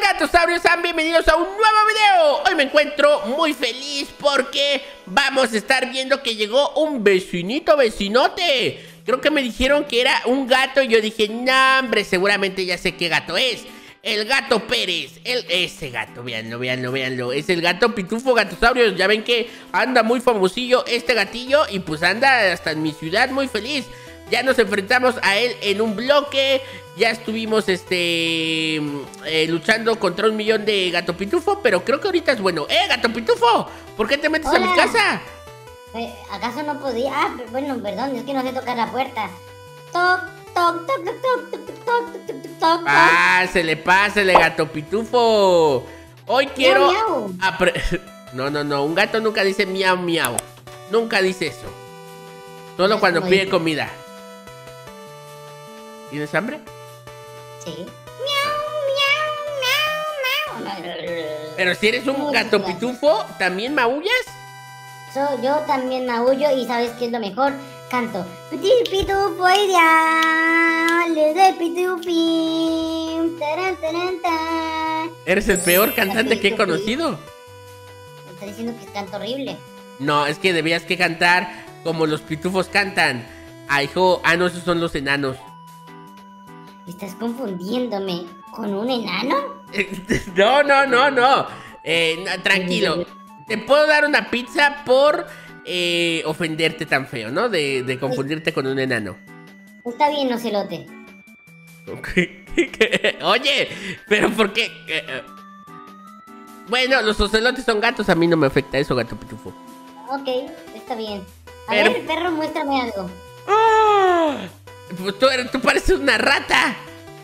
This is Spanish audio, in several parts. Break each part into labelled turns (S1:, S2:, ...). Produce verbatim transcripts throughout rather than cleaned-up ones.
S1: gatosaurios, sean bienvenidos a un nuevo video. Hoy me encuentro muy feliz porque vamos a estar viendo que llegó un vecinito vecinote. Creo que me dijeron que era un gato y yo dije, no, hombre, seguramente ya sé qué gato es. El gato Pérez, el, ese gato, véanlo, véanlo, véanlo. Es el gato Pitufo Gatosaurios. Ya ven que anda muy famosillo este gatillo y pues anda hasta en mi ciudad muy feliz. Ya nos enfrentamos a él en un bloque. Ya estuvimos este eh, luchando contra un millón de Gato Pitufo. Pero creo que ahorita es bueno. ¡Eh, Gato Pitufo! ¿Por qué te metes
S2: Hola.
S1: a mi casa?
S2: Eh, ¿Acaso no podía? Ah, bueno, perdón, es que no sé tocar la puerta. Toc, toc, toc, toc, toc, toc, toc, toc, toc, toc.
S1: Pásele, pásele, Gato Pitufo. Hoy quiero...
S2: Miau, miau.
S1: apre- No, no, no. Un gato nunca dice miau, miau. Nunca dice eso. Solo
S2: Eso
S1: cuando
S2: no
S1: pide
S2: dice.
S1: comida. ¿Tienes hambre?
S2: Sí. Miau, miau, miau, miau.
S1: Pero si eres un
S2: Muchas
S1: gato
S2: gracias.
S1: pitufo, ¿también maullas?
S2: So, yo también maullo y ¿sabes qué es lo mejor? Canto. Piti, pitufo ideal, de pitufín. Taran, taran, tan.
S1: Eres el peor cantante que he
S2: Pitufín.
S1: conocido.
S2: Me está diciendo que canto horrible.
S1: No, es que debías que cantar como los pitufos cantan. Ah, hijo, ah, no, esos son los enanos.
S2: ¿Estás confundiéndome con un enano?
S1: No, no, no, no. Eh, no, tranquilo. Te puedo dar una pizza por eh, ofenderte tan feo, ¿no? De, de confundirte con un enano.
S2: Está bien, ocelote.
S1: Ok. Oye, pero ¿por qué? Eh, eh. Bueno, los ocelotes son gatos, a mí no me afecta eso, gato pitufo.
S2: Ok, está bien. A
S1: Pero-
S2: ver, perro, muéstrame algo.
S1: ¡Ah! Pues tú, eres- tú pareces una rata.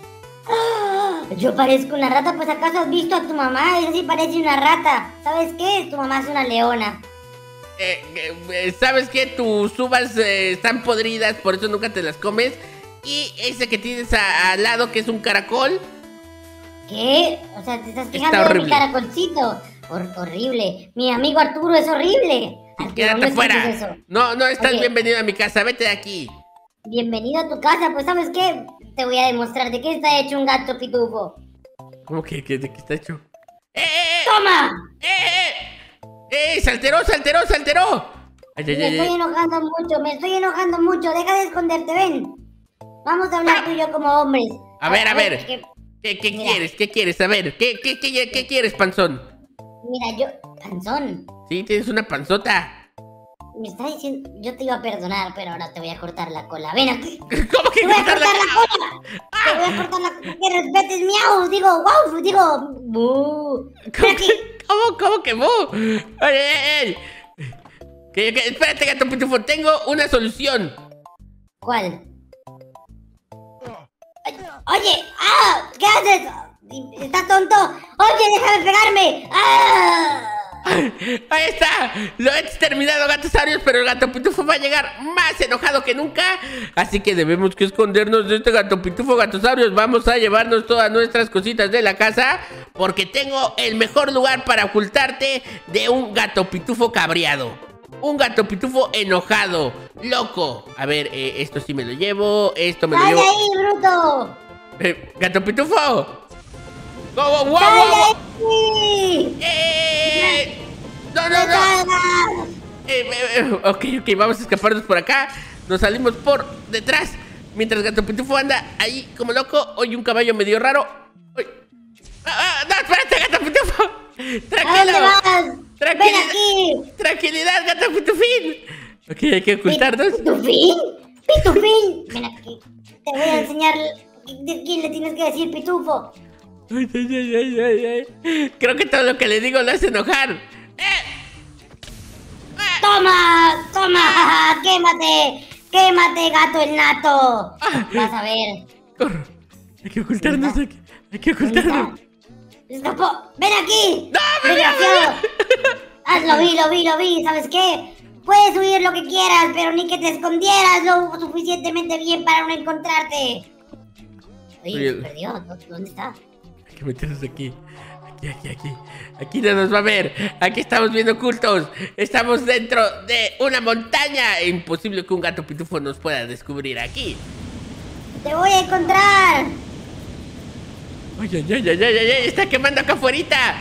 S2: Yo parezco una rata, pues ¿acaso has visto a tu mamá? Ella sí parece una rata. ¿Sabes qué? Tu mamá es una leona.
S1: Eh, eh, eh, ¿Sabes qué? Tus uvas eh, están podridas, por eso nunca te las comes. Y ese que tienes a- al lado, que es un caracol.
S2: ¿Qué? O sea, te estás
S1: Está
S2: quejando de mi
S1: horrible.
S2: caracolcito. Hor- horrible. Mi amigo Arturo es horrible. Arturo,
S1: Quédate
S2: no escuches
S1: fuera.
S2: eso.
S1: No, no estás
S2: Oye.
S1: bienvenido a mi casa, vete de aquí.
S2: Bienvenido a tu casa, pues ¿sabes qué? Te voy a demostrar de qué está hecho un gato pitufo.
S1: ¿Cómo que, que- de qué está hecho? ¡Eh, eh,
S2: ¡Toma!
S1: eh! ¡Eh, eh! ¡Salteró, salteró, salteró! Ay, ay,
S2: Me
S1: ay,
S2: estoy
S1: ay.
S2: enojando mucho, me estoy enojando mucho. Deja de esconderte, ven. Vamos a hablar tú y yo como hombres.
S1: A ver, a ver.
S2: que-
S1: ¿Qué, qué
S2: Mira.
S1: quieres? ¿Qué quieres? A ver, ¿qué, qué, qué, qué quieres, panzón?
S2: Mira, yo... Panzón.
S1: Sí, tienes una panzota.
S2: Me está diciendo... Yo te iba a perdonar, pero ahora te voy a cortar la cola. Ven aquí.
S1: ¿Cómo que
S2: Te voy a
S1: cortar
S2: cortar
S1: la-
S2: la cola. Te voy a cortar la cola. Que respetes miau. Digo, wow. Digo, bu. Ven
S1: ¿Cómo
S2: aquí.
S1: que, cómo, cómo que bu? Ay, ay, ay. Que- que- espérate, gato pitufo, tengo una solución.
S2: ¿Cuál? Ay, Oye, ah, ¿qué haces? ¿Estás tonto? Oye, déjame pegarme. ¡Ah!
S1: Ahí está, lo he exterminado, gatosaurios, pero el gato pitufo va a llegar más enojado que nunca. Así que debemos que escondernos de este gato pitufo, gatosaurios. Vamos a llevarnos todas nuestras cositas de la casa, porque tengo el mejor lugar para ocultarte de un gato pitufo cabreado. Un gato pitufo enojado, loco. A ver, eh, esto sí me lo llevo, esto me lo
S2: ¡Sal de
S1: llevo.
S2: ahí, bruto!
S1: Eh, ¡Gato pitufo! ¡Wow, wow, wow,
S2: ¡Sal
S1: wow!
S2: de ahí!
S1: ¡Eh! ¡No, no,
S2: ¡No
S1: no!
S2: salgas!
S1: Eh, eh, eh, ok, ok, vamos a escaparnos por acá. Nos salimos por detrás. Mientras Gato Pitufo anda ahí como loco. Oye, un caballo medio raro. Uy. Ah, ah, no, espérate, Gato Pitufo.
S2: ¿A dónde
S1: Tranquilo.
S2: vas? ¡Ven
S1: Tranquilidad.
S2: aquí!
S1: Tranquilidad, Gato Pitufín. Ok, hay que ocultarnos.
S2: ¿Pitufín? ¡Pitufín! Ven aquí. Te voy a enseñar de quién le tienes que decir pitufo.
S1: Ay, ay, ay, ay, ay, ay. Creo que todo lo que le digo lo hace enojar. ¡Eh!
S2: ¡Toma! ¡Toma! ¡Quémate! ¡Quémate, gato el nato!
S1: Ah.
S2: Vas a ver.
S1: Corro. Hay que ocultarnos
S2: ¿Dónde
S1: aquí. Hay que
S2: ¿Dónde
S1: ocultarnos.
S2: está? ¡Escapó! ¡Ven aquí!
S1: ¡No, me vio,
S2: ¡Desgraciado! Ah, lo vi, lo vi, lo vi. ¿Sabes qué? Puedes huir lo que quieras, pero ni que te escondieras lo suficientemente bien para no encontrarte. Oye,
S1: Oye.
S2: se perdió. ¿Dó- ¿Dónde está?
S1: Hay que meternos aquí. Aquí, aquí, aquí. Aquí no nos va a ver. Aquí estamos bien ocultos. Estamos dentro de una montaña. Imposible que un gato pitufo nos pueda descubrir aquí.
S2: ¡Te voy a encontrar!
S1: Ay, ay, ay, ay, ay, ay, está quemando acá afuera.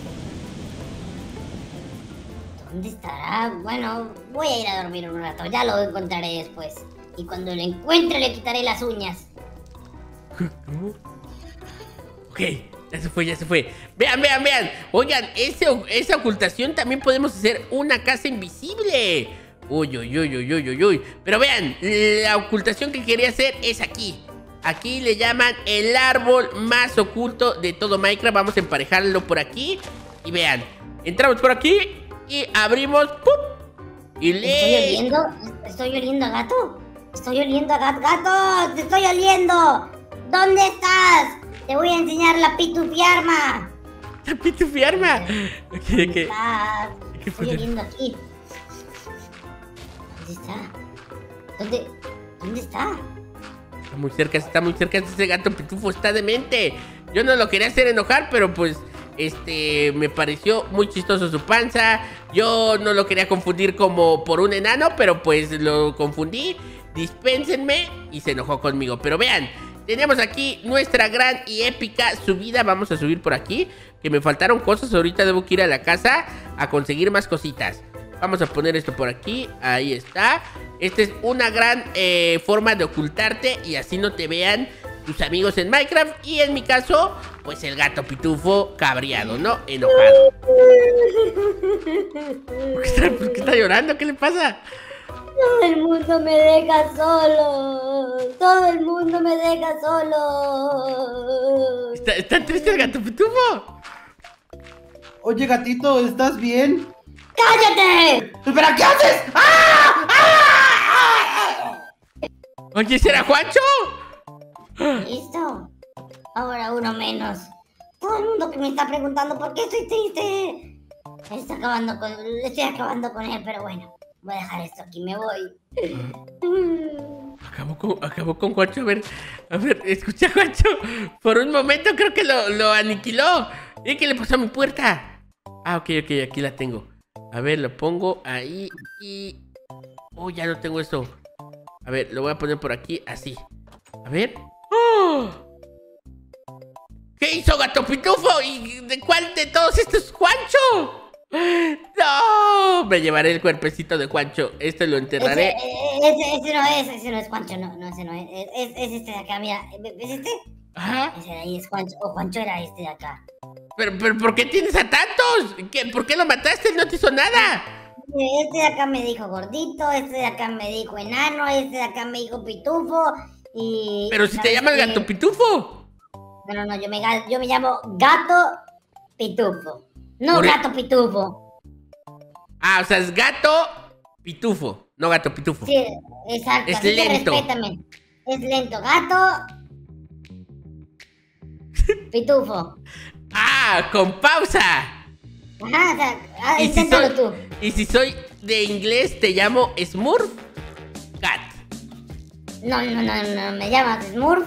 S2: ¿Dónde estará? Bueno, voy a ir a dormir un rato. Ya lo encontraré después. Y cuando lo encuentre le quitaré las uñas.
S1: ¿Cómo? Ok, ya se fue, ya se fue. Vean, vean, vean. Oigan, ese, esa ocultación también podemos hacer una casa invisible. Uy, uy, uy, uy, uy, uy, uy. Pero vean, la ocultación que quería hacer es aquí. Aquí le llaman el árbol más oculto de todo Minecraft. Vamos a emparejarlo por aquí. Y vean, entramos por aquí y abrimos. ¡Pum! Y le...
S2: ¿Estoy oliendo? ¿Estoy oliendo a gato? Estoy oliendo a gato. ¡Gato! ¡Te estoy oliendo! ¿Dónde estás? Te voy a enseñar la pitufiarma.
S1: ¿La pitufiarma?
S2: ¿Dónde
S1: ¿Qué,
S2: estás?
S1: qué
S2: Estoy oliendo aquí. ¿Dónde está? ¿Dónde? ¿Dónde está?
S1: Está muy cerca, está muy cerca. Ese gato pitufo está demente. Yo no lo quería hacer enojar, pero pues Este, me pareció muy chistoso su panza. Yo no lo quería confundir como por un enano, pero pues lo confundí. Dispénsenme. Y se enojó conmigo. Pero vean, tenemos aquí nuestra gran y épica subida. Vamos a subir por aquí, que me faltaron cosas. Ahorita debo que ir a la casa a conseguir más cositas. Vamos a poner esto por aquí. Ahí está. Esta es una gran eh, forma de ocultarte y así no te vean tus amigos en Minecraft. Y en mi caso, pues el gato pitufo cabreado, ¿no? Enojado. ¿Por qué está, por qué está llorando? ¿Qué le pasa?
S2: Todo el mundo me deja solo. Todo el mundo me deja solo.
S1: ¿Está, está triste el gato pitufo?
S3: Oye, gatito, ¿estás bien?
S2: ¡Cállate!
S3: ¿Pero qué haces? ¡Ah! ¡Ah!
S1: Oye, ¿será Juancho?
S2: ¿Listo? Ahora uno menos. Todo el mundo que me está preguntando por qué estoy triste. Estoy acabando con, estoy acabando con él, pero bueno. Voy a dejar esto aquí, me voy.
S1: Acabó con, acabó con Juancho. A ver, a ver, escucha a Juancho. Por un momento creo que lo, lo aniquiló. ¿Y qué le pasó a mi puerta? Ah, ok, ok, aquí la tengo. A ver, lo pongo ahí y... Oh, ya no tengo esto. A ver, lo voy a poner por aquí, así. A ver. ¡Oh! ¿Qué hizo Gato Pitufo? ¿Y de cuál de todos estos es Juancho? ¡No! Me llevaré el cuerpecito de Juancho. Este lo enterraré.
S2: Ese, ese, ese no es, ese no es Juancho, no, no, ese no es. Es, es, es este de acá, mira. ¿Ves este?
S1: Ajá.
S2: Ese de ahí es Juancho. O Juancho era este de acá.
S1: ¿Pero, pero por qué tienes a tantos? ¿Qué, ¿Por qué lo mataste? Él no te hizo nada.
S2: Este de acá me dijo gordito, este de acá me dijo enano, este de acá me dijo pitufo y...
S1: Pero si te llamas Gato Pitufo.
S2: No, no, no, yo me, yo me llamo Gato Pitufo. No
S1: Por
S2: Gato Pitufo.
S1: Ah, o sea, es Gato Pitufo, no Gato Pitufo.
S2: Sí, exacto.
S1: Es
S2: así que
S1: lento.
S2: respétame. Es lento. Gato Pitufo.
S1: Ah, con pausa.
S2: Ajá, o sea, ah,
S1: ¿Y si,
S2: inténtalo
S1: soy,
S2: tú.
S1: y si soy de inglés, te llamo Smurf Cat.
S2: No, no, no, no, me llamas Smurf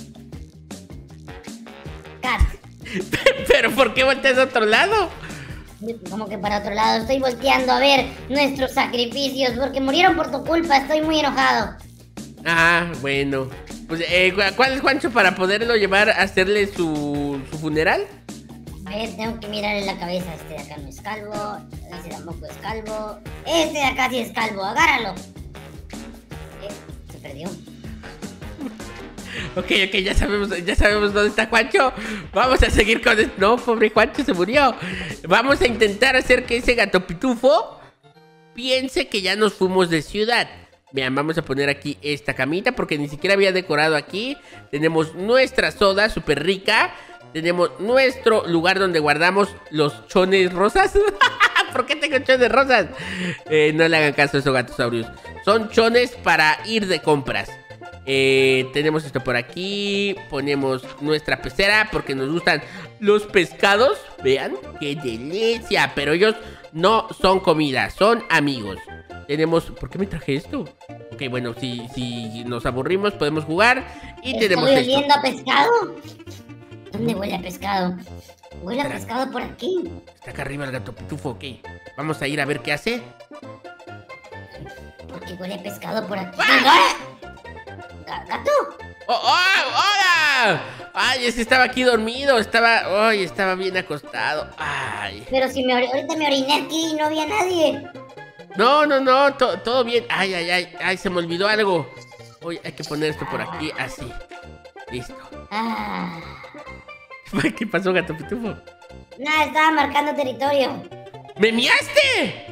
S2: Cat.
S1: ¿Pero por qué volteas a otro lado?
S2: Como que para otro lado, estoy volteando a ver nuestros sacrificios porque murieron por tu culpa, estoy muy enojado.
S1: Ah, bueno. Pues, eh, ¿cuál es Juancho para poderlo llevar a hacerle su, su funeral?
S2: A ver, tengo que mirarle la cabeza. Este de acá no es calvo, este tampoco es calvo. Este de acá sí es calvo, agárralo. Eh, se perdió.
S1: Ok, ok, ya sabemos, ya sabemos dónde está Juancho. Vamos a seguir con esto. No, pobre Juancho se murió. Vamos a intentar hacer que ese Gato Pitufo piense que ya nos fuimos de ciudad. Vean, vamos a poner aquí esta camita porque ni siquiera había decorado aquí. Tenemos nuestra soda súper rica. Tenemos nuestro lugar donde guardamos los chones rosas. ¿Por qué tengo chones rosas? Eh, no le hagan caso a esos gatosaurios. Son chones para ir de compras. Eh, tenemos esto por aquí. Ponemos nuestra pecera porque nos gustan los pescados. Vean, qué delicia. Pero ellos no son comida, son amigos. Tenemos... ¿Por qué me traje esto? Ok, bueno, si, si nos aburrimos podemos jugar. Y
S2: ¿Estoy
S1: tenemos esto.
S2: oliendo a pescado? ¿Dónde huele a pescado? Huele a pescado por aquí.
S1: Está acá arriba el Gato Pitufo, ok. Vamos a ir a ver qué hace.
S2: ¿Por qué huele a pescado por aquí?
S1: ¡Ah!
S2: ¡Gato!
S1: ¡Oh, oh, hola! Ay, es que estaba aquí dormido. Estaba, ay, estaba bien acostado. Ay.
S2: Pero si me, ahorita me oriné aquí y no había nadie.
S1: No, no, no, to, todo bien. Ay, ay, ay, ay, se me olvidó algo. Uy, hay que poner esto por aquí, así. Listo.
S2: Ah.
S1: ¿Qué pasó, Gato Pitufo?
S2: Nada, estaba marcando territorio.
S1: ¡Me miaste!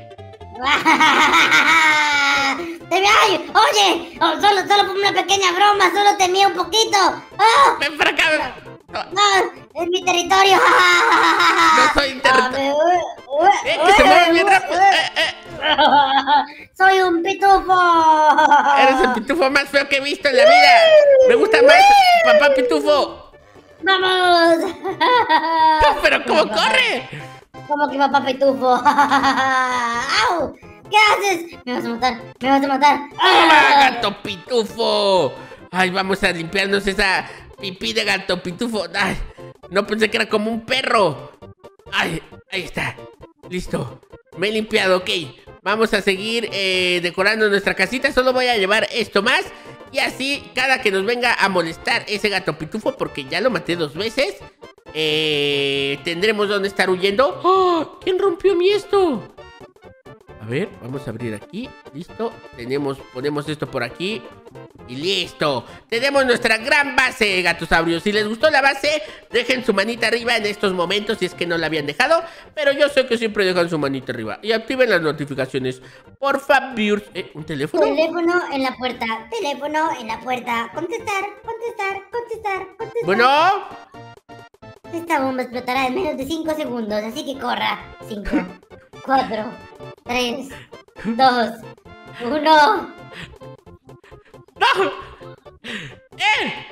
S2: ¡Te me ay! ¡Oye! Oh, solo, solo por una pequeña broma, solo te mía un poquito. ¡Oh!
S1: ¡Ven para acá!
S2: ¡No! ¡Es mi territorio!
S1: No soy territorio. ¡Eh, que se mueve bien rápido! Eh, eh.
S2: ¡Soy un pitufo!
S1: Eres el pitufo más feo que he visto en la vida. Me gusta más papá pitufo.
S2: ¡Vamos!
S1: ¡Pero cómo corre!
S2: ¿Cómo que papá pitufo? ¡Au! ¿Qué haces? Me vas a matar, me vas a matar.
S1: ¡Toma, Gato Pitufo! Ay, vamos a limpiarnos esa pipí de Gato Pitufo. Ay, no pensé que era como un perro. Ay, ahí está. Listo. Me he limpiado, ok. Vamos a seguir eh, decorando nuestra casita. Solo voy a llevar esto más. Y así, cada que nos venga a molestar ese Gato Pitufo, porque ya lo maté dos veces, eh, tendremos donde estar huyendo. ¡Oh! ¿Quién rompió mi esto? A ver, vamos a abrir aquí. Listo. Tenemos, ponemos esto por aquí. Y listo. Tenemos nuestra gran base, gatosaurios. Si les gustó la base, dejen su manita arriba en estos momentos si es que no la habían dejado. Pero yo sé que siempre dejan su manita arriba. Y activen las notificaciones. Por favor. ¿Eh? ¿Un teléfono?
S2: Teléfono en la puerta. Teléfono en la puerta. Contestar, contestar, contestar, contestar.
S1: Bueno.
S2: Esta bomba explotará en menos de cinco segundos, así que corra. cinco, cuatro, tres, dos, uno.
S1: ¡No! ¡Eh!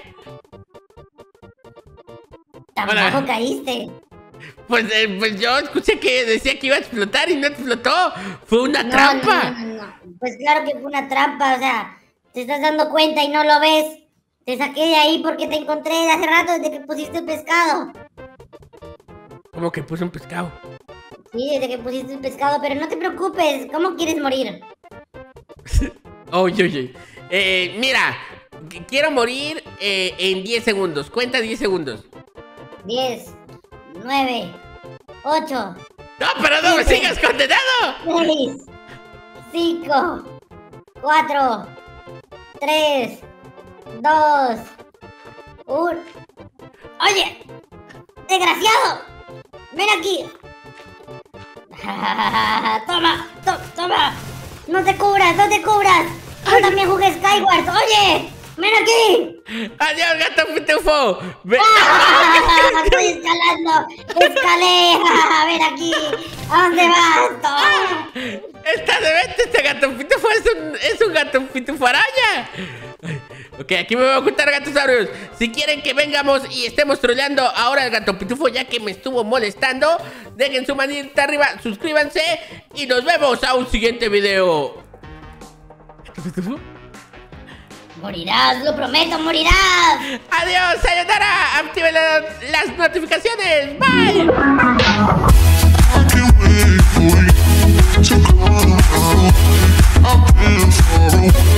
S2: ¿Tan
S1: Hola.
S2: bajo caíste?
S1: Pues, eh, pues yo escuché que decía que iba a explotar y no explotó. Fue una
S2: No,
S1: trampa.
S2: No, no, no. Pues claro que fue una trampa, o sea, te estás dando cuenta y no lo ves. Te saqué de ahí porque te encontré de hace rato desde que pusiste el pescado.
S1: ¿Cómo que puse un pescado?
S2: Sí, desde que pusiste el pescado, pero no te preocupes, ¿cómo quieres morir?
S1: Oye, oye. Eh, mira, qu- quiero morir eh, en diez segundos. Cuenta diez segundos.
S2: diez, nueve, ocho,
S1: ¡No, pero no me
S2: Siete.
S1: sigas condenado!
S2: seis, cinco, cuatro, tres, dos, uno. ¡Oye! ¡Desgraciado! ¡Ven aquí! ¡Toma! To ¡Toma! ¡No te cubras! ¡No te cubras! ¡Yo también jugué Skyward! ¡Oye! ¡Ven aquí!
S1: ¡Adiós, Gato Pitufo! Ve-
S2: ¡Ah! ¡Estoy escalando! ¡Escalé! ¡Ah! ¡Ven aquí! ¿A dónde vas? ¡Toma!
S1: ¡Está demente este Gato Pitufo! ¡Es un, es un Gato Pitufo araña! Ok, aquí me voy a ocultar, gatosaurios. Si quieren que vengamos y estemos troleando ahora al Gato Pitufo, ya que me estuvo molestando, dejen su manita arriba, suscríbanse y nos vemos a un siguiente video. ¿Gato Pitufo?
S2: ¡Morirás! ¡Lo prometo! ¡Morirás!
S1: ¡Adiós, sayonara! Activen la- las notificaciones. ¡Bye!
S4: I can't wait for you to come around. I've been far away.